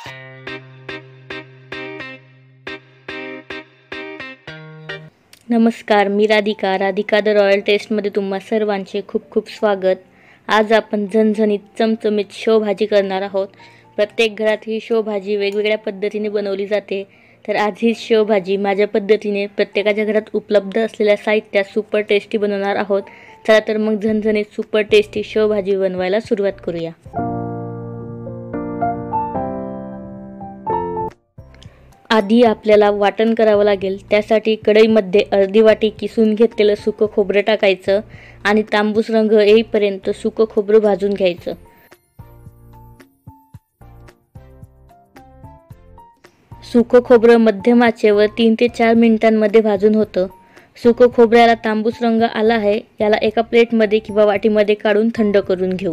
नमस्कार, मी Radhika the royal टेस्टमध्ये तुम्हा सर्वांचे खूप खूप स्वागत। आज आपण झणझणीत चमचमीत शेव भाजी करणार आहोत। प्रत्येक घरात ही शेव भाजी वेगवेगळ्या पद्धतीने बनवली जाते, तर आज ही शेव भाजी माझ्या पद्धतीने प्रत्येकाच्या घरात उपलब्ध असलेल्या साहित्यात सुपर टेस्टी बनवणार आहोत। चला तर मग झणझणीत सुपर टेस्टी शेव भाजी बनवायला सुरुवात करूया। आधी आपल्याला वाटण करावं लागेल। त्यासाठी कढईमध्ये अर्धी वाटी किसून घेतलेलं सुकं खोबरं टाकायचं आणि तांबूस रंग येईपर्यंत सुकं खोबरं भाजून घ्यायचं। सुकं खोबरं मध्यम आचेवर 3 ते 4 मिनिटांमध्ये भाजून होतं। सुकं खोबऱ्याला तांबूस रंग आला आहे, याला एका प्लेटमध्ये किंवा वाटीमध्ये काढून थंड करून घेऊ।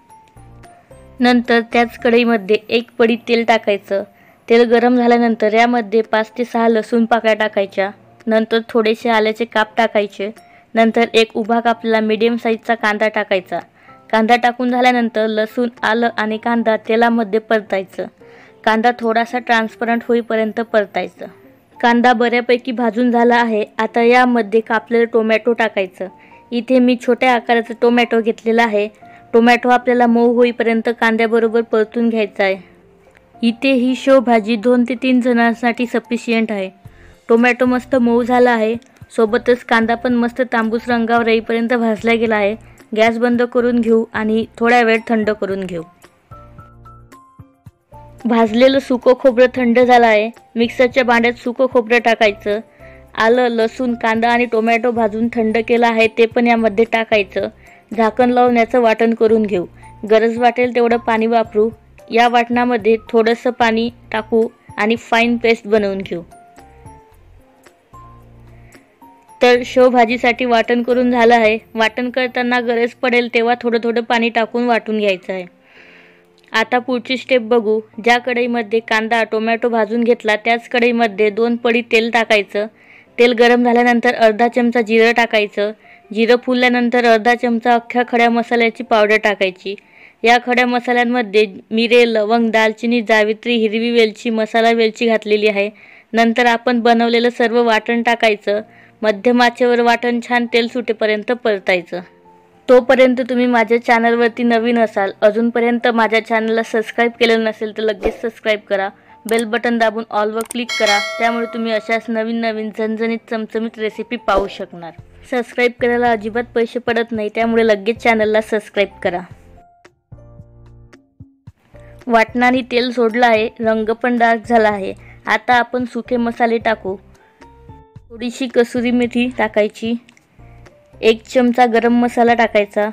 नंतर त्याच कढईमध्ये 1 पडी तेल टाकायचं। तेल गरम झाल्यानंतर यामध्ये 5 ते 6 लसूण पाकळ्या टाकायच्या। नंतर थोडेसे आल्याचे काप टाकायचे। नंतर एक उभा कापलेला मीडियम साईजचा कांदा टाकायचा। कांदा टाकून झाल्यानंतर लसूण, आलं आणि कांदा तेलामध्ये परतायचं। कांदा थोडासा ट्रान्सपरंट होईपर्यंत परतायचं। कांदा बऱ्यापैकी भाजून झाला आहे। आता यामध्ये कापलेलं टोमॅटो टाकायचं। इथे मी छोट्या आकाराचा टोमॅटो घेतलेला आहे। टोमॅटो आपल्याला मऊ होईपर्यंत कांद्याबरोबर परतून घ्यायचा आहे। इथे ही शेव भाजी 2 ते 3 जणांसाठी सफिशियंट आहे। टोमॅटो मस्त मऊ झाला आहे, सोबतच कांदा पण मस्त तांबूस रंगावर येईपर्यंत भाजला गेला आहे। गॅस बंद करून घेऊ आणि थोडा वेळ थंड करून घेऊ। भाजलेलं सुकं खोबरं थंड झालं आहे। मिक्सरच्या भांड्यात सुकं खोबरं टाकायचं। आलं, लसूण, कांदा आणि टोमॅटो भाजून थंड केलं आहे ते पण यामध्ये टाकायचं। झाकण लावून याचं वाटण करून घेऊ। गरज वाटेल तेवढं पाणी वापरू। या वाटणामध्ये थोडंसं पाणी टाकू आणि फाईन पेस्ट बनवून घेऊ। तर शेव भाजीसाठी वाटण करून झालं आहे। वाटण करताना गरज पडेल तेव्हा थोडं थोडं पाणी टाकून वाटून घ्यायचं आहे। आता पुढची स्टेप बघू। ज्या कढईमध्ये कांदा टोमॅटो भाजून घेतला त्याच कढईमध्ये 2 पडी तेल टाकायचं। तेल गरम झाल्यानंतर अर्धा चमचा जिरं टाकायचं। जिरं फुलल्यानंतर अर्धा चमचा अख्ख्या खड्या मसाल्याची पावडर टाकायची। या खड्या मसाल्यांमध्ये मिरे, लवंग, दालचिनी, जावित्री, हिरवी वेलची, मसाला वेलची घातलेली आहे। नंतर आपण बनवलेलं सर्व वाटण टाकायचं। मध्यम आचेवर वाटण छान तेल सुटेपर्यंत परतायचं। तोपर्यंत तुम्ही माझ्या चॅनलवरती नवीन असाल, अजूनपर्यंत माझ्या चॅनलला सबस्क्राईब केलेलं नसेल तर लगेच सबस्क्राईब करा। बेल बटन दाबून ऑलवर क्लिक करा, त्यामुळे तुम्ही अशाच नवीन नवीन झणझणीत चमचमीत रेसिपी पाहू शकणार। सबस्क्राईब करायला अजिबात पैसे पडत नाही, त्यामुळे लगेच चॅनलला सबस्क्राईब करा। वाटणाने तेल सोडलं आहे, रंग पण डार्क झाला आहे। आता आपण सुके मसाले टाकू। थोडीशी कसुरी मेथी टाकायची। 1 चमचा गरम मसाला टाकायचा।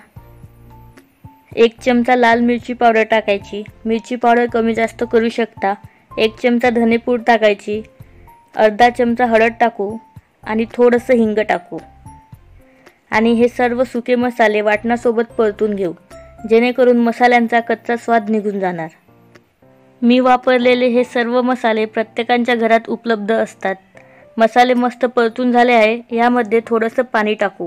1 चमचा लाल मिरची पावडर टाकायची। मिरची पावडर कमी जास्त करू शकता। 1 चमचा धनेपूड टाकायची। अर्धा चमचा हळद टाकू आणि थोडंसं हिंग टाकू आणि हे सर्व सुके मसाले वाटणासोबत परतून घेऊ, जेणेकरून मसाल्यांचा कच्चा स्वाद निघून जाणार। मी वापरलेले हे सर्व मसाले प्रत्येकाच्या घरात उपलब्ध असतात। मसाले मस्त परतून झाले आहे। यामध्ये थोडंसं पाणी टाकू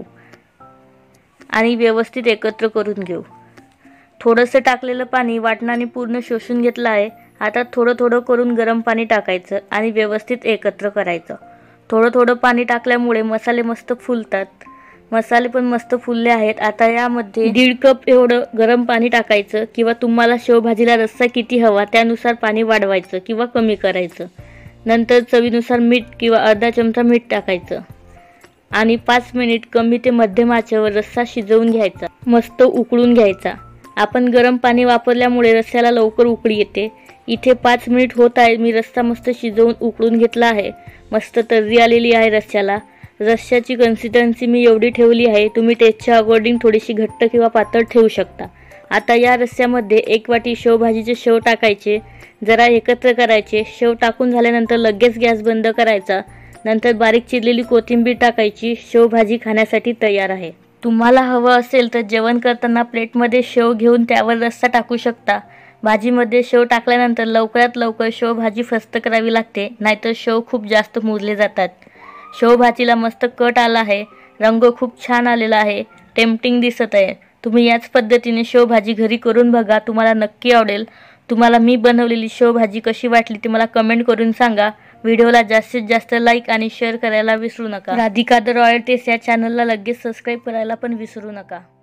आणि व्यवस्थित एकत्र करून घेऊ। थोडंसं टाकलेलं पाणी वाटणाने पूर्ण शोषून घेतलं आहे। आता थोडं थोडं करून गरम पाणी टाकायचं आणि व्यवस्थित एकत्र करायचं। थोडं थोडं पाणी टाकल्यामुळे मसाले मस्त फुलतात। मसाले पण मस्त फुलले आहेत। आता यामध्ये 1.5 कप एवढं गरम पाणी टाकायचं, किंवा तुम्हाला शेव भाजीला रस्सा किती हवा त्यानुसार पाणी वाढवायचं किंवा कमी करायचं। नंतर चवीनुसार मीठ किंवा अर्धा चमचा मीठ टाकायचं आणि 5 मिनिट कमी ते मध्यम आचेवर रस्सा शिजवून घ्यायचा, मस्त उकळून घ्यायचा। आपण गरम पाणी वापरल्यामुळे रस्स्याला लवकर उकळी येते। इथे 5 मिनिट होत आहे। मी रस्सा मस्त शिजवून उकळून घेतला आहे। मस्त तर्री आलेली आहे रस्स्याला। रस्स्याची कन्सिस्टन्सी मी एवढी ठेवली आहे। तुम्ही टेस्टच्या अकॉर्डिंग थोडीशी घट्ट किंवा पातळ ठेवू शकता। आता या रस्स्यामध्ये 1 वाटी शेव भाजीचे शेव टाकायचे, जरा एकत्र करायचे। शेव टाकून झाल्यानंतर लगेच गॅस बंद करायचा। नंतर बारीक चिरलेली कोथिंबीर टाकायची। शेव भाजी खाण्यासाठी तयार आहे। तुम्हाला हवं असेल तर जेवण करताना प्लेटमध्ये शेव घेऊन त्यावर रस्सा टाकू शकता। भाजीमध्ये शेव टाकल्यानंतर लवकरात लवकर शेव भाजी फस्त करावी लागते, नाहीतर शेव खूप जास्त मुरले जातात। शेव भाजीला मस्त कट आला आहे, रंग खूप छान आलेला आहे, टेम्पटिंग दिसत आहे। तुम्ही याच पद्धतीने शेव भाजी घरी करून बघा, तुम्हाला नक्की आवडेल। तुम्हाला मी बनवलेली शेवभाजी कशी वाटली ते मला कमेंट करून सांगा. व्हिडिओला जास्तीत जास्त लाईक आणि शेअर करायला विसरू नका. राधिका द रॉयल टेस्ट या चॅनलला लगेच सबस्क्राईब करायला पण विसरू नका.